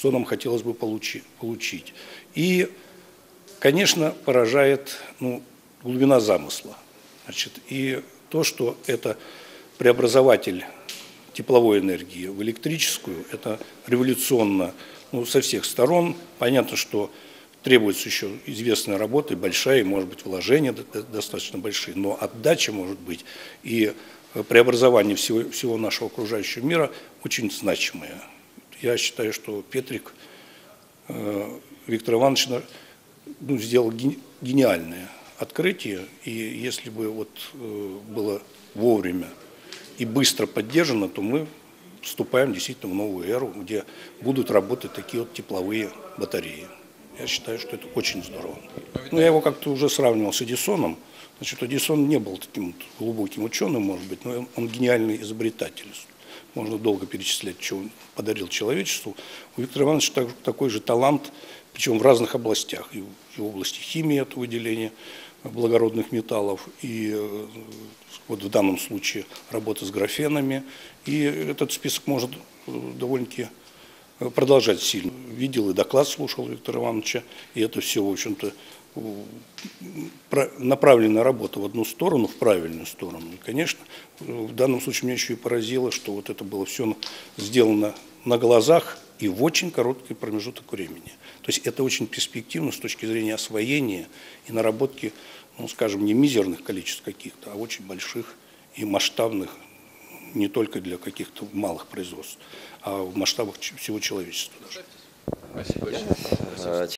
что нам хотелось бы получить. И, конечно, поражает глубина замысла. Значит, и то, что это преобразователь тепловой энергии в электрическую, это революционно со всех сторон. Понятно, что требуется еще известная работа, и большая, и, может быть, вложения достаточно большие, но отдача может быть и преобразование всего нашего окружающего мира очень значимое. Я считаю, что Петрик Виктор Иванович сделал гениальное открытие, и если бы было вовремя и быстро поддержано, то мы вступаем действительно в новую эру, где будут работать такие тепловые батареи. Я считаю, что это очень здорово. Я его как-то уже сравнивал с Эдисоном. Значит, Эдисон не был таким глубоким ученым, может быть, но он гениальный изобретатель. Можно долго перечислять, что он подарил человечеству. У Виктора Ивановича такой же талант, причем в разных областях. И в области химии это выделение благородных металлов, и в данном случае работа с графенами. И этот список может довольно-таки продолжать сильно. Видел и доклад слушал Виктора Ивановича, и это все, в общем-то, направленная работа в одну сторону, в правильную сторону. И, конечно, в данном случае меня еще и поразило, что это было все сделано на глазах и в очень короткий промежуток времени. То есть это очень перспективно с точки зрения освоения и наработки, скажем, не мизерных количеств каких-то, а очень больших и масштабных, не только для каких-то малых производств, а в масштабах всего человечества даже. Спасибо большое.